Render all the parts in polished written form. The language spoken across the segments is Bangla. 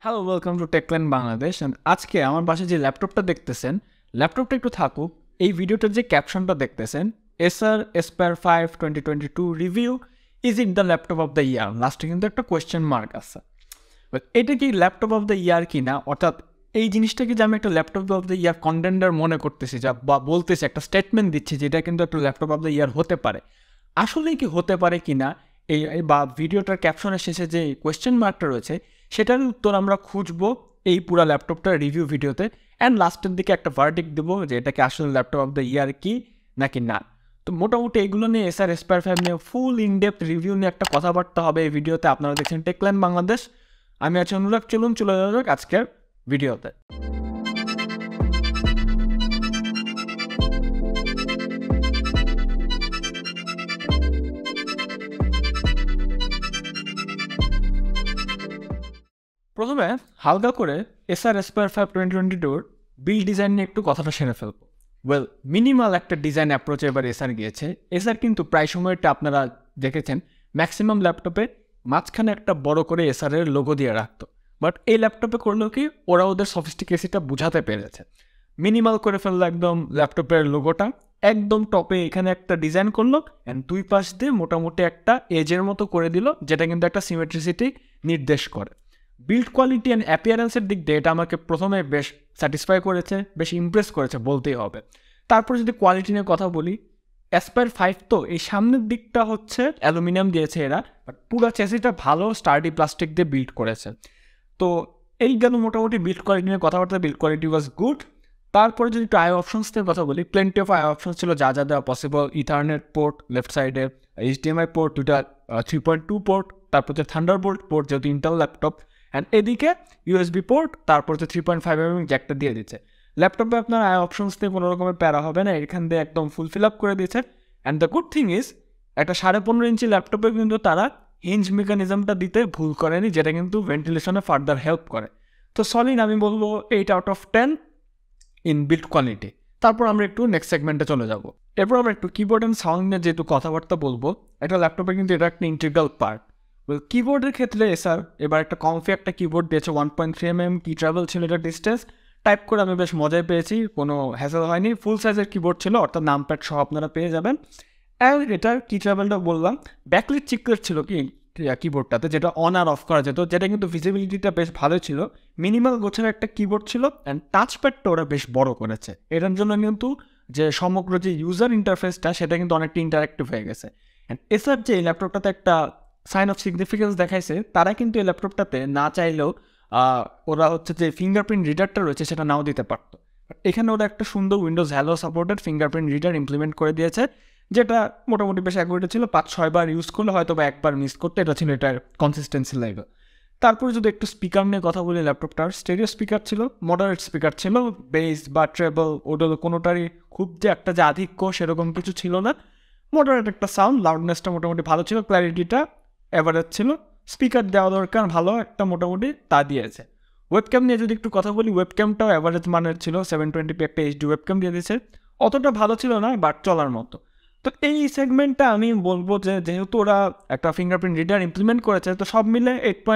Hello, welcome to Techland Bangladesh. And আজকে আমার পাশে যে ল্যাপটপটা দেখতেছেন, ল্যাপটপটা একটু থাকুক। এই ভিডিওটার যে ক্যাপশনটা দেখতেছেন, Acer Aspire 5 2022 review, is it the laptop of the year? লাস্টে কিন্তু একটা কোয়েশ্চেন মার্ক আছে। বাট এটা কি ল্যাপটপ অফ দ্য ইয়ার কি না, অর্থাৎ এই জিনিসটাকে যে আমি একটা laptop of the year contender মনে করতেছি, যা বা বলতেছি, একটা স্টেটমেন্ট দিচ্ছি যে এটা কিন্তু একটা ল্যাপটপ অফ দ্য ইয়ার হতে পারে, আসলেই কি হতে পারে কি না, এই বা ভিডিওটার ক্যাপশনের শেষে যে কোয়েশ্চেন মার্কটা রয়েছে সেটার উত্তর আমরা খুঁজবো এই পুরো ল্যাপটপটার রিভিউ ভিডিওতে। অ্যান্ড লাস্টের দিকে একটা ভার্ডিক্ট দেবো যে এটা কি আসলে ল্যাপটপ অফ দ্য ইয়ার কি নাকি না। তো মোটামুটি এগুলো নিয়ে Acer Aspire 5 নিয়ে ফুল ইনডেপথ রিভিউ নিয়ে একটা কথাবার্তা হবে এই ভিডিওতে। আপনারা দেখছেন টেকল্যান্ড বাংলাদেশ, আমি আছি অনুরাগ। চলুন চলে যাওয়া যাক আজকের ভিডিওতে। প্রথমে হালকা করে Acer Aspire 5 2022 বিল্ড ডিজাইন নিয়ে একটু কথাটা সেরে ফেলবো। ওয়েল, মিনিমাল একটা ডিজাইন অ্যাপ্রোচে এবার এসার গিয়েছে। এসার কিন্তু প্রায় সময়টা আপনারা দেখেছেন ম্যাক্সিমাম ল্যাপটপে মাঝখানে একটা বড় করে এসারের লোগো দিয়ে রাখতো, বাট এই ল্যাপটপে করলেও কি ওরা ওদের সফিস্টিকেসিটা বুঝাতে পেরেছে। মিনিমাল করে ফেললো একদম ল্যাপটপের লোগোটা, একদম টপে এখানে একটা ডিজাইন করলো, অ্যান্ড দুই পাশ দিয়ে মোটামুটি একটা এজের মতো করে দিল, যেটা কিন্তু একটা সিমেট্রিসিটি নির্দেশ করে। বিল্ড কোয়ালিটি অ্যান্ড অ্যাপিয়ারেন্সের দিক দিয়ে এটা আমাকে প্রথমে বেশ স্যাটিসফাই করেছে, বেশ ইমপ্রেস করেছে বলতেই হবে। তারপর যদি কোয়ালিটি নিয়ে কথা বলি, Aspire 5 তো এই সামনের দিকটা হচ্ছে অ্যালুমিনিয়াম দিয়েছে এরা, বাট পুরো চেসিটা ভালো স্টার্ডি প্লাস্টিক দিয়ে বিল্ড করেছে। তো এই গেল মোটামুটি বিল্ড কোয়ালিটি নিয়ে কথাবার্তা। Build quality was good. তারপরে যদি একটু আই অপশনস নিয়ে কথা বলি, প্লেন্টি অফ আই অপশনস ছিল, যা যা দেওয়া পসিবল। ইথারনেট পোর্ট লেফট সাইডে, HDMI পোর্ট দুটা, 3.2 পোর্ট, তারপর হচ্ছে থান্ডারবোল্ট পোর্ট যেহেতু ইন্টেল ল্যাপটপ, অ্যান্ড এদিকে USB পোর্ট, তারপর হচ্ছে 3.5mm জ্যাকটা দিয়ে দিচ্ছে। ল্যাপটপে আপনার আই অপশনস দিয়ে কোনো রকমের প্যারা হবে না, এখান দিয়ে একদম ফুল ফিল আপ করে দিয়েছে। And the good thing is, একটা 15.5 ইঞ্চি ল্যাপটপে কিন্তু তারা হিঞ্জ মেকানিজমটা দিতে ভুল করেনি, যেটা কিন্তু ভেন্টিলেশনে ফার্দার হেল্প করে। তো সলিড আমি বলবো 8/10 ইন বিল্ড কোয়ালিটি। তারপর আমরা একটু নেক্সট সেগমেন্টে চলে যাব। এরপর আমরা একটু কিবোর্ড অ্যান্ড সাউন্ড নিয়ে যেহেতু কথাবার্তা বলবো, একটা ল্যাপটপে কিন্তু এটা একটা ইন্টিগ্রাল পার্ট। কিবোর্ডের ক্ষেত্রে এসার এবার একটা কমফি একটা কিবোর্ড দিয়েছে, 1.3mm কি ট্রাভেল ছিল এটা ডিস্টেন্স। টাইপ করে আমি বেশ মজাই পেয়েছি, কোনো হ্যাসেল হয়নি। ফুল সাইজের কিবোর্ড ছিল, অর্থাৎ নামপ্যাড সহ আপনারা পেয়ে যাবেন। অ্যান্ড এটার কি ট্রাভেলটা বললাম, ব্যাকলিট চিকলেট ছিল কি কিবোর্ডটাতে, যেটা অন আর অফ করা যেত, যেটা কিন্তু ভিজিবিলিটিটা বেশ ভালো ছিল। মিনিমাল গোছের একটা কিবোর্ড ছিল, অ্যান্ড টাচপ্যাডটা ওরা বেশ বড় করেছে। এটার জন্য কিন্তু যে সমগ্র যে ইউজার ইন্টারফেসটা সেটা কিন্তু অনেকটা ইন্টারাক্টিভ হয়ে গেছে। অ্যান্ড এসার যে এই ল্যাপটপটাতে একটা সাইন অফ সিগনিফিকেন্স দেখাইছে, তারা কিন্তু এই ল্যাপটপটাতে না চাইলেও ওরা হচ্ছে যে ফিঙ্গারপ্রিন্ট রিডারটা রয়েছে সেটা নাও দিতে পারতো। এখানে ওরা একটা সুন্দর Windows Hello supported fingerprint reader implement করে দিয়েছে, যেটা মোটামুটি বেশ অ্যাকুরেট ছিল। 5-6 বার ইউজ করলে হয়তো বা একবার মিস করতে, এটা ছিল এটার কনসিস্টেন্সি লেভেল। তারপরে যদি একটু স্পিকার নিয়ে কথা বলি, ল্যাপটপটার স্টেরিও স্পিকার ছিল, মডারেট স্পিকার ছিল, বেস বা ট্রেবল ওটা কোনোটারই খুব যে একটা যে আধিক্য সেরকম কিছু ছিল না। মডারেট একটা সাউন্ড, লাউডনেসটা মোটামুটি ভালো ছিল, ক্ল্যারিটিটা অ্যাভারেজ ছিল। স্পিকার দেওয়া দরকার ভালো একটা, মোটামুটি তা দিয়েছে। ওয়েবক্যাম নিয়ে যদি একটু কথা বলি, ওয়েবক্যামটাও অ্যাভারেজ মানের ছিল, 720p একটা HD ওয়েবক্যাম দিয়ে দিয়েছে। অতটা ভালো ছিল না, বাট চলার মতো। তো এই সেগমেন্টটা আমি বলবো যে যেহেতু ওরা একটা ফিঙ্গারপ্রিন্ট রিডার ইমপ্লিমেন্ট করেছে, তো সব মিলে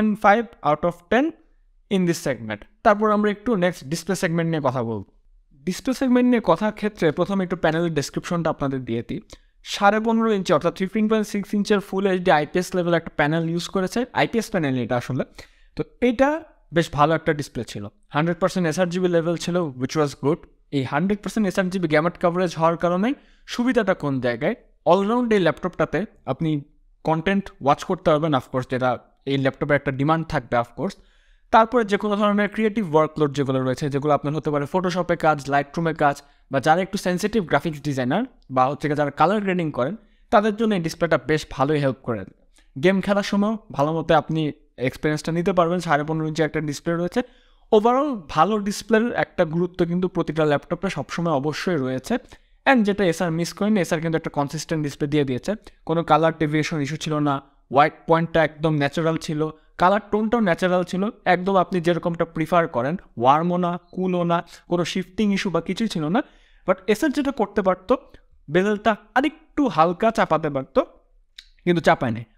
8.5/10 ইন দিস সেগমেন্ট। তারপর আমরা একটু নেক্সট ডিসপ্লে সেগমেন্ট নিয়ে কথা বলবো। ডিসপ্লে সেগমেন্ট নিয়ে কথার ক্ষেত্রে প্রথমে একটু প্যানেলের ডেসক্রিপশনটা আপনাদের দিয়ে দিই। 15.5 ইঞ্চি অর্থাৎ 13.6 ইঞ্চের ফুল HD IPS লেভেল একটা প্যানেল ইউজ করেছে। IPS প্যানেল এটা আসলে। তো এটা বেশ ভালো একটা ডিসপ্লে ছিল। 100% sRGB লেভেল ছিল, উইচ ওয়াজ গুড। এই 100% sRGB গ্যামাট কভারেজ হওয়ার কারণে সুবিধাটা কোন জায়গায়, অলরাউন্ড এই ল্যাপটপটাতে আপনি কন্টেন্ট ওয়াচ করতে পারবেন, অফকোর্স, যেটা এই ল্যাপটপের একটা ডিমান্ড থাকবে অফকোর্স। তারপরে যে কোনো ধরনের ক্রিয়েটিভ ওয়ার্কলোড যেগুলো রয়েছে, যেগুলো আপনার হতে পারে ফটোশপে কাজ, লাইটরুমে কাজ, বা যারা একটু সেন্সিটিভ গ্রাফিক্স ডিজাইনার বা হচ্ছে যারা কালার গ্রেডিং করেন, তাদের জন্য এই ডিসপ্লেটা বেশ ভালোই হেল্প করে। গেম খেলার সময় ভালো মতো আপনি এক্সপিরিয়েন্সটা নিতে পারবেন। 15.5 ইঞ্চি একটা ডিসপ্লে রয়েছে। ওভারঅল ভালো ডিসপ্লের একটা গুরুত্ব কিন্তু প্রতিটা ল্যাপটপে সবসময় অবশ্যই রয়েছে। অ্যান্ড যেটা এসার মিস করেনি, এসার কিন্তু একটা কনসিস্টেন্ট ডিসপ্লে দিয়ে দিয়েছে, কোনো কালার ডেভিয়েশন ইস্যু ছিল না। হোয়াইট পয়েন্টটা একদম ন্যাচারাল ছিল, কালার টোনটাও ন্যাচারাল ছিল, একদম আপনি যেরকমটা প্রিফার করেন, ওয়ার্মও না কুলও না, কোনো শিফটিং ইস্যু বা কিছুই ছিল না। বাট এসার যেটা করতে পারতো, বেজেলটা আরেকটু হালকা চাপাতে পারতো, কিন্তু চাপায় নেই।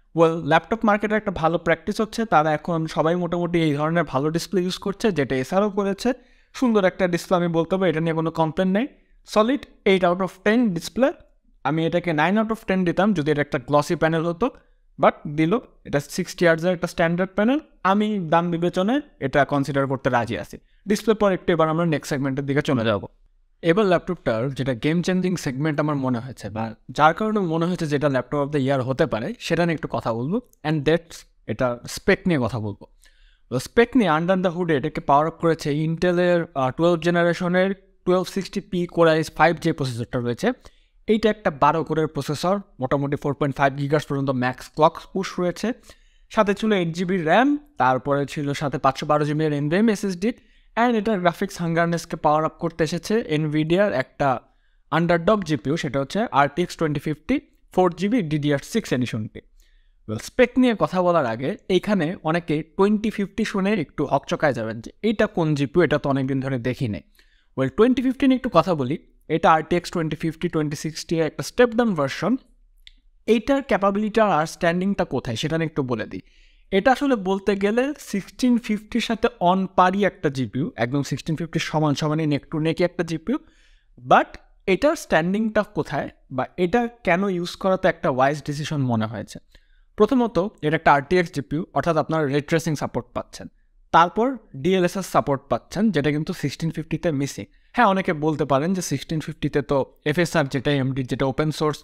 ল্যাপটপ মার্কেটে একটা ভালো প্র্যাকটিস হচ্ছে, তারা এখন সবাই মোটামুটি এই ধরনের ভালো ডিসপ্লে ইউজ করছে, যেটা এসারও করেছে। সুন্দর একটা ডিসপ্লে আমি বলতে পারবো, এটা নিয়ে কোনো কমপ্লেন নেই। Solid 8/10 display. আমি এটাকে 9/10 দিতাম যদি এটা একটা গ্লসি প্যানেল হতো, বাট দিল। এটা 60 হার্টজের একটা স্ট্যান্ডার্ড প্যানেল। আমি দাম বিবেচনায় এটা কনসিডার করতে রাজি আছি। ডিসপ্লে পর একটু এবার আমরা নেক্সট সেগমেন্টের দিকে চলে যাব। এবার ল্যাপটপটার যেটা গেম চেঞ্জিং সেগমেন্ট আমার মনে হয়েছে, বা যার কারণে মনে হয়েছে যেটা ল্যাপটপ অফ দ্য ইয়ার হতে পারে, সেটা নিয়ে একটু কথা বলবো। অ্যান্ড দ্যাটস এটা স্পেক নিয়ে কথা বলবো। স্পেক নিয়ে আন্ডার দ্য হুডে এটাকে পাওয়ার আপ করেছে ইন্টেলের 12 জেনারেশনের 1260p Core i5 যে প্রসেসরটা রয়েছে। এইটা একটা 12 কোরের প্রসেসর, মোটামুটি 4.5 GHz পর্যন্ত ম্যাক্স ক্লক পুশ রয়েছে। সাথে ছিল 8GB র্যাম, তারপরে ছিল সাথে 512GB NVMe SSD। অ্যান্ড এটা গ্রাফিক্স হাঙ্গারনেসকে পাওয়ার আপ করতে এসেছে এনভিডিয়ার একটা আন্ডারডগ জিপিউ, সেটা হচ্ছে RTX 2050 4GB DDR6 এডিশনটি। স্পেক নিয়ে কথা বলার আগে এইখানে অনেকে 2050 শুনে একটু হকচকায় যাবেন যে এইটা কোন জিপিউ, এটা তো অনেকদিন ধরে দেখি নেই। 2050 নিয়ে একটু কথা বলি। এটা RTX 2050 2060 এর একটা স্টেপ ডাউন ভার্সন। এইটার ক্যাপাবিলিটি আর স্ট্যান্ডিংটা কোথায় সেটা নিয়ে একটু বলে দিই। এটা আসলে বলতে গেলে 1650 সাথে অন পারি একটা জিপিউ, একদম 1650 সমানই নেক টু নেকি একটা জিপিউ। বাট এটার স্ট্যান্ডিংটা কোথায় বা এটা কেন ইউজ করাতে একটা ওয়াইজ ডিসিশন মনে হয়েছে। প্রথমত এটা একটা RTX জিপিউ, অর্থাৎ আপনার রে ট্রেসিং সাপোর্ট পাচ্ছেন। তারপর DLSS সাপোর্ট পাচ্ছেন, যেটা কিন্তু 1650-তে মিসিং। হ্যাঁ, অনেকে বলতে পারেন যে 1650-তে তো FSR যেটা AMD যেটা ওপেন সোর্স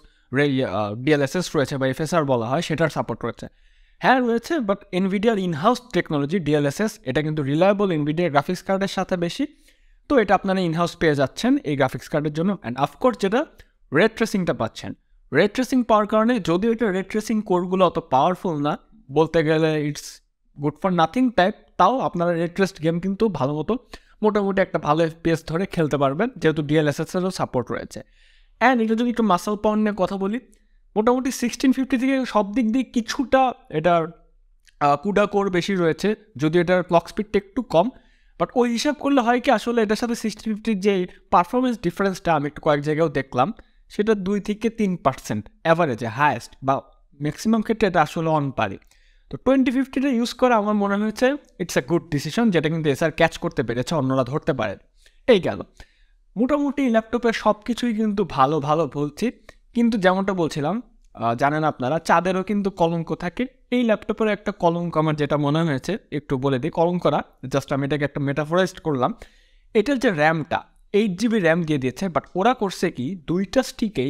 DLSS রয়েছে বা FSR বলা হয়, সেটার সাপোর্ট রয়েছে। হ্যাঁ রয়েছে, বাট এনভিডিয়ার ইনহাউস টেকনোলজি DLSS এটা কিন্তু রিলায়েবল এনভিডিয়ার গ্রাফিক্স কার্ডের সাথে বেশি। তো এটা আপনারা ইনহাউস পেয়ে যাচ্ছেন এই গ্রাফিক্স কার্ডের জন্য। অ্যান্ড অফকোর্স যেটা রে ট্রেসিংটা পাচ্ছেন, রে ট্রেসিং পাওয়ার কারণে, যদিও এটা রে ট্রেসিং কোরগুলো অত পাওয়ারফুল না, বলতে গেলে it's good for nothing type, তাও আপনারা রে ট্রেসড গেম কিন্তু ভালো মতো মোটামুটি একটা ভালো FPS ধরে খেলতে পারবেন, যেহেতু DLSS-এরও সাপোর্ট রয়েছে। অ্যান্ড এটা যদি একটু মাসল পাওয়ার নিয়ে কথা বলি, মোটামুটি 1650 থেকে সব দিক দিয়ে কিছুটা এটার কুডা কোর বেশি রয়েছে, যদিও এটার ক্লক স্পিডটা একটু কম। বাট ওই হিসাব করলে হয় কি, আসলে এটার সাথে 1650 যে পারফরমেন্স ডিফারেন্সটা আমি একটু কয়েক জায়গায়ও দেখলাম, সেটা 2 থেকে 3% অ্যাভারেজে হায়েস্ট, বা ম্যাক্সিমাম ক্ষেত্রে এটা আসলে অন পারি। তো 2050-টা ইউজ করা আমার মনে হয়েছে ইটস এ গুড ডিসিশন, যেটা কিন্তু এসার ক্যাচ করতে পেরেছে, অন্যরা ধরতে পারে। এই গেল মোটামুটি ল্যাপটপের সব কিছুই কিন্তু ভালো ভালো বলছি, কিন্তু যেমনটা বলছিলাম, জানেন আপনারা, চাঁদেরও কিন্তু কলঙ্ক থাকে। এই ল্যাপটপের একটা কলঙ্ক আমার যেটা মনে হয়েছে একটু বলে দিই। কলঙ্করা জাস্ট আমি এটাকে একটা মেটাফোরাইজড করলাম। এটার যে র্যামটা 8GB র্যাম দিয়ে দিয়েছে, বাট ওরা করছে কি, দুইটা স্টিকেই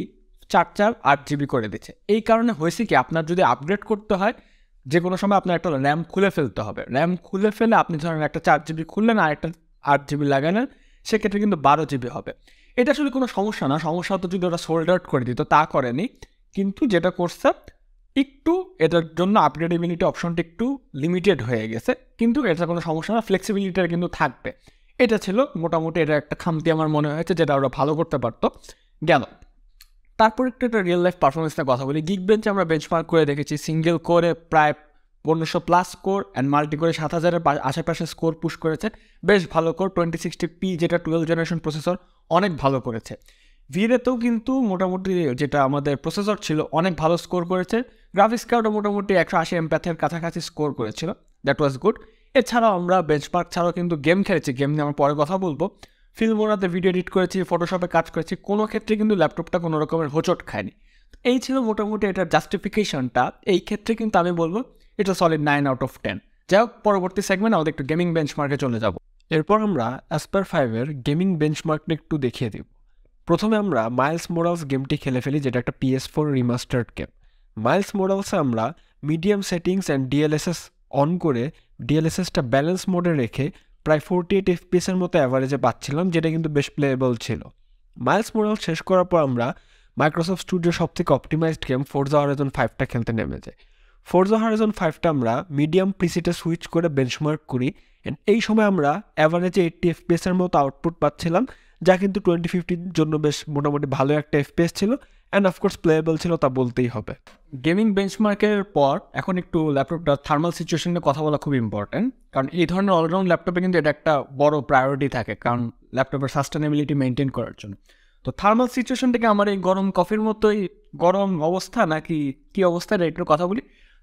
8GB করে দিচ্ছে। এই কারণে হয়েছে কি, আপনার যদি আপগ্রেড করতে হয়, যে কোনো সময় আপনার একটা র্যাম খুলে ফেলতে হবে। র্যাম খুলে ফেলে আপনি ধরেন একটা 4GB খুললেন আর একটা 8GB লাগালেন, সেক্ষেত্রে কিন্তু 12GB হবে। এটা আসলে কোনো সমস্যা না, সমস্যা হতো যদি ওরা সোল্ড আউট করে দিত, তা করেনি। কিন্তু যেটা করছে একটু এটার জন্য আপগ্রেডেবিলিটি অপশনটা একটু লিমিটেড হয়ে গেছে, কিন্তু এটা কোনো সমস্যা না, ফ্লেক্সিবিলিটিটা কিন্তু থাকবে। এটা ছিল মোটামুটি এটা একটা খামতি আমার মনে হয়েছে, যেটা ওরা ভালো করতে পারতো। গেল তারপর একটু একটা রিয়েল লাইফ পারফরমেন্সের কথা বলি। গিকবেঞ্চে আমরা বেঞ্চমার্ক করে দেখেছি, সিঙ্গেল কোরে প্রায় 1500+ স্কোর, অ্যান্ড মাল্টি করে 7000-এর আশেপাশে স্কোর পুশ করেছে। বেশ ভালো কোর 2060p যেটা 12 জেনারেশন প্রসেসর, অনেক ভালো করেছে। ভিরেতেও কিন্তু মোটামুটি যেটা আমাদের প্রসেসর ছিল অনেক ভালো স্কোর করেছে। গ্রাফিক্স কার্ডও মোটামুটি 180 এমপ্যাথের কাছাকাছি স্কোর করেছিল, দ্যাট ওয়াজ গুড। এছাড়াও আমরা বেঞ্চমার্ক ছাড়াও কিন্তু গেম খেলেছি, গেম নিয়ে আমরা পরে কথা বলবো। ফিল্মোরাতে ভিডিও এডিট করেছি, ফটোশপে কাজ করেছি, কোনো ক্ষেত্রে কিন্তু ল্যাপটপটা কোনো রকমের হোঁচট খায়নি। এই ছিল মোটামুটি এটার জাস্টিফিকেশনটা। এই ক্ষেত্রে কিন্তু আমি বলবো এটা সলিড 9/10। যাই হোক, পরবর্তী সেগমেন্ট আমাদের একটু গেমিং বেঞ্চমার্কে চলে যাব। এরপর আমরা Aspire 5-এর গেমিং বেঞ্চমার্কটা একটু দেখিয়ে দিব। প্রথমে আমরা মাইলস মোরালস গেমটি খেলে ফেলি, যেটা একটা PS4 রিমাস্টার্ড গেম। মাইলস মোরালসে আমরা medium settings and DLSS on করে DLSS-টা ব্যালেন্স মোডে রেখে প্রায় 48 FPS-এর মতো অ্যাভারেজে পাচ্ছিলাম, যেটা কিন্তু বেশ প্লেয়েবল ছিল। মাইলস মোরালস শেষ করার পর আমরা মাইক্রোসফট স্টুডিওর সবথেকে অপটিমাইজড গেম ফোর্জা হরাইজন 5টা খেলতে নেমে যাই। ফোর্জা হরাইজন 5টা আমরা মিডিয়াম প্রিসিটে সুইচ করে বেঞ্চমার্ক করি, অ্যান্ড এই সময় আমরা অ্যাভারেজে 80 FPS-এর মতো আউটপুট পাচ্ছিলাম, যা কিন্তু 2050-র জন্য বেশ মোটামুটি ভালো একটা FPS ছিল, অ্যান্ড অফকোর্স প্লেয়েবল ছিল, তা বলতেই হবে। গেমিং বেঞ্চমার্কের পর এখন একটু ল্যাপটপটার থার্মাল সিচুয়েশন নিয়ে কথা বলা খুব ইম্পর্ট্যান্ট, কারণ এই ধরনের অলরাউন্ড ল্যাপটপে কিন্তু এটা একটা বড় প্রায়োরিটি থাকে, কারণ ল্যাপটপের সাস্টেনেবিলিটি মেনটেন করার জন্য। তো থার্মাল সিচুয়েশন থেকে আমার এই গরম কফির মতোই গরম অবস্থা নাকি কী অবস্থা, এটা একটু কথা বলি।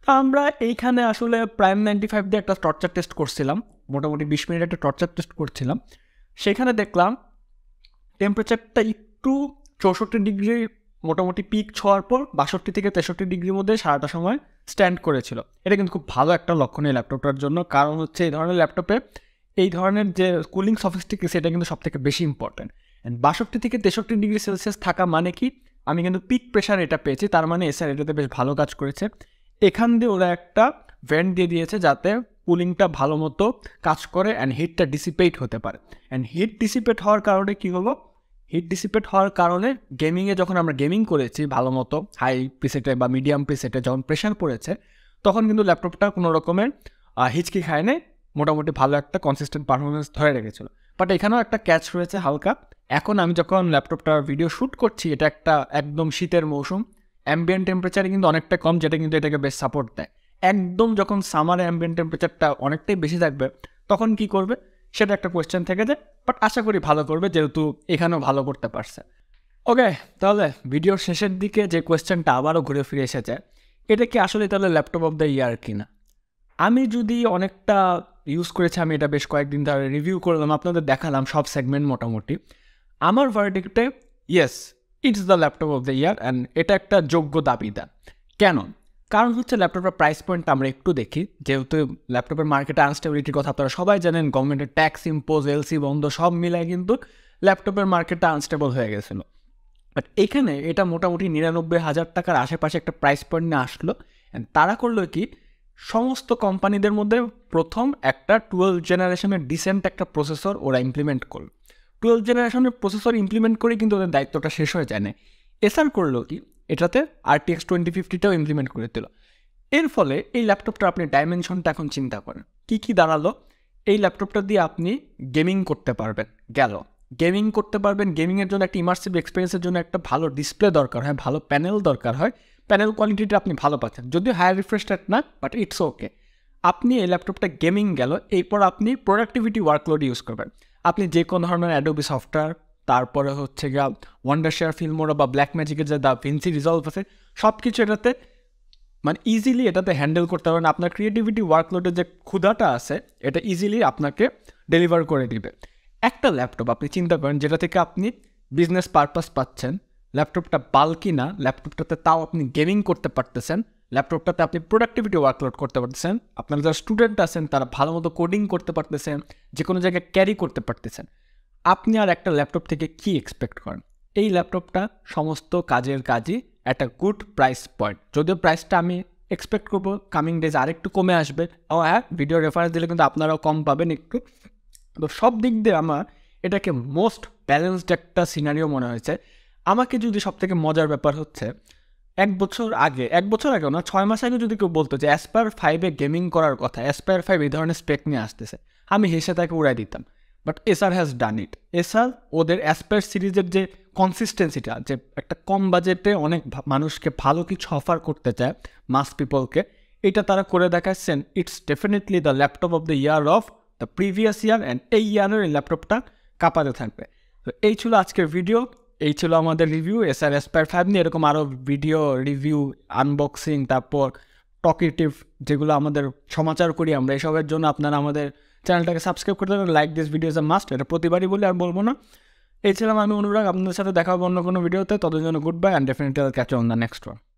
তো আমরা এইখানে আসলে প্রাইম 95 দিয়ে একটা টর্চার টেস্ট করছিলাম, মোটামুটি 20 মিনিট একটা টর্চার টেস্ট করছিলাম। সেখানে দেখলাম টেম্পারেচারটা একটু 64 ডিগ্রি মোটামুটি পিক ছোঁয়ার পর 62 থেকে 63 ডিগ্রির মধ্যে সারাটা সময় স্ট্যান্ড করেছিল। এটা কিন্তু খুব ভালো একটা লক্ষণ এই ল্যাপটপটার জন্য, কারণ হচ্ছে এই ধরনের ল্যাপটপে এই ধরনের যে কুলিং সফিস্টিকেশন এটা কিন্তু সবথেকে বেশি ইম্পর্টেন্ট। অ্যান্ড 62 থেকে 63 ডিগ্রি সেলসিয়াস থাকা মানে কি, আমি কিন্তু পিক প্রেশার এটা পেয়েছি, তার মানে এসার এটাতে বেশ ভালো কাজ করেছে। এখান দিয়ে ওরা একটা ভেন্ট দিয়ে দিয়েছে যাতে কুলিংটা ভালো মতো কাজ করে অ্যান্ড হিটটা ডিসিপেট হতে পারে। অ্যান্ড হিট ডিসিপেট হওয়ার কারণে কী হলো, হিট ডিসিপেট হওয়ার কারণে গেমিংয়ে যখন আমরা গেমিং করেছি ভালো মতো হাই প্রিসেটে বা মিডিয়াম প্রিসেটে যখন প্রেশার পড়েছে তখন কিন্তু ল্যাপটপটা কোনো রকমের হিচকি খায় নেই, মোটামুটি ভালো একটা কনসিস্টেন্ট পারফরমেন্স ধরে রেখেছিল। বাট এখানেও একটা ক্যাচ রয়েছে হালকা। এখন আমি যখন ল্যাপটপটার ভিডিও শ্যুট করছি এটা একটা একদম শীতের মৌসুম, অ্যাম্বিয়েন্ট টেম্পারেচার কিন্তু অনেকটা কম, যেটা কিন্তু এটাকে বেশ সাপোর্ট দেয়। একদম যখন সামারে অ্যাম্বিয়েন্ট টেম্পারেচারটা অনেকটাই বেশি থাকবে তখন কি করবে সেটা একটা কোয়েশ্চেন থেকে যায়, বাট আশা করি ভালো করবে যেহেতু এখানেও ভালো করতে পারছে। ওকে, তাহলে ভিডিওর শেষের দিকে যে কোয়েশ্চেনটা আবারও ঘুরে ফিরে এসেছে, এটা কি আসলে তাহলে ল্যাপটপ অফ দ্য ইয়ার কিনা? আমি যদি অনেকটা ইউজ করেছি, আমি এটা বেশ কয়েকদিন ধরে রিভিউ করলাম, আপনাদের দেখালাম সব সেগমেন্ট মোটামুটি, আমার ভার্ডিক্টে yes it's the laptop of the year and এটা একটা যোগ্য দাবিদার। কেন? কারণ হচ্ছে ল্যাপটপের প্রাইস পয়েন্টটা আমরা একটু দেখি, যেহেতু ল্যাপটপের মার্কেটে আনস্টেবিলিটির কথা আপনারা সবাই জানেন, গভর্নমেন্টের ট্যাক্স ইম্পোজ এলসি বন্ধ সব মিলায় কিন্তু ল্যাপটপের মার্কেটটা আনস্টেবল হয়ে গেছিল। বাট এখানে এটা মোটামুটি 99,000 টাকার আশেপাশে একটা প্রাইস পয়েন্ট নিয়ে আসলো। অ্যান্ড তারা করলো কি, সমস্ত কোম্পানিদের মধ্যে প্রথম একটা 12 জেনারেশনের ডিসেন্ট একটা প্রসেসর ওরা ইমপ্লিমেন্ট করলো। 12 জেনারেশনের প্রসেসর ইমপ্লিমেন্ট করে কিন্তু ওদের দায়িত্বটা শেষ হয়ে যায় না। এসার করলো কি, এটাতে RTX 2050টাও ইমপ্লিমেন্ট করে দিল। এর ফলে এই ল্যাপটপটা আপনি ডাইমেনশনটা এখন চিন্তা করেন কী দাঁড়ালো। এই ল্যাপটপটা দিয়ে আপনি গেমিং করতে পারবেন, গেল গেমিং করতে পারবেন। গেমিংয়ের জন্য একটা ইমার্সিভ এক্সপিরিয়েন্সের জন্য একটা ভালো ডিসপ্লে দরকার হয়, ভালো প্যানেল দরকার হয়, প্যানেল কোয়ালিটিটা আপনি ভালো পাচ্ছেন, যদিও হায়ার রিফ্রেশ রেট না, বাট ইটস ওকে। আপনি এই ল্যাপটপটা গেমিং গেল, এরপর আপনি প্রোডাক্টিভিটি ওয়ার্কলোড ইউজ করবেন। আপনি যে কোনো ধরনের অ্যাডোবি সফটওয়্যার, তারপরে হচ্ছে গিয়া ওয়ান্ডারশেয়ার, ফিল্মোরা বা ব্ল্যাক ম্যাজিকের যে ভিনসি রিজলভ আছে সব কিছু এটাতে মানে ইজিলি এটাতে হ্যান্ডেল করতে পারবেন। আপনার ক্রিয়েটিভিটি ওয়ার্কলোডের যে ক্ষুধাটা আছে এটা ইজিলি আপনাকে ডেলিভার করে দিবে। একটা ল্যাপটপ আপনি চিন্তা করেন যেটা থেকে আপনি বিজনেস পারপাস পাচ্ছেন, ল্যাপটপটা বাল্কি না, ল্যাপটপটাতে তাও আপনি গেমিং করতে পারতেছেন, ল্যাপটপটাতে আপনি প্রোডাক্টিভিটি ওয়ার্কলোড করতে পারতেছেন, আপনারা যারা স্টুডেন্ট আছেন তারা ভালো মতো কোডিং করতে পারতেছেন, যে কোনো জায়গায় ক্যারি করতে পারতেছেন। আপনি আর একটা ল্যাপটপ থেকে কি এক্সপেক্ট করেন? এই ল্যাপটপটা সমস্ত কাজের কাজই একটা গুড প্রাইস পয়েন্ট, যদিও প্রাইসটা আমি এক্সপেক্ট করবো কামিং ডেজ আরেকটু কমে আসবে। ও হ্যাঁ, ভিডিও রেফারেন্স দিলে কিন্তু আপনারাও কম পাবেন একটু। তো সব দিক দিয়ে আমার এটাকে মোস্ট ব্যালেন্সড একটা সিনারিও মনে হয়েছে। আমাকে যদি সবথেকে মজার ব্যাপার হচ্ছে, এক বছর আগেও না, 6 মাস আগে যদি কেউ বলতো যে অ্যাসপায়ার 5-এ গেমিং করার কথা, অ্যাসপায়ার 5 এই ধরনের স্পেক নিয়ে আসতেছে, আমি হেসে তাকে উড়াই দিতাম। বাট এসার হ্যাজ ডান ইট। এসার ওদের অ্যাসপায়ার সিরিজের যে কনসিস্টেন্সিটা, যে একটা কম বাজেটে অনেক মানুষকে ভালো কিছু অফার করতে চায় মাস পিপলকে, এটা তারা করে দেখাচ্ছেন। It's definitely the laptop of the year of the previous year and এই ইয়ারের এই ল্যাপটপটা কাঁপাতে থাকবে। তো এই ছিল আজকের ভিডিও, এই ছিল আমাদের রিভিউ Acer Aspire 5 নিয়ে। এরকম আরও ভিডিও রিভিউ, আনবক্সিং, তারপর টকেটিভ যেগুলো আমাদের সমাচার করি আমরা, এসবের জন্য আপনারা আমাদের চ্যানেলটাকে সাবস্ক্রাইব করতে হবে। Like this video is a must, এটা প্রতিবারই বলি আর বলবো না। এই ছিলাম আমি অনুরাগ, আপনাদের সাথে দেখা হবে অন্য কোনো ভিডিওতে। ততদিন জন্য goodbye and definitely catch on the next one.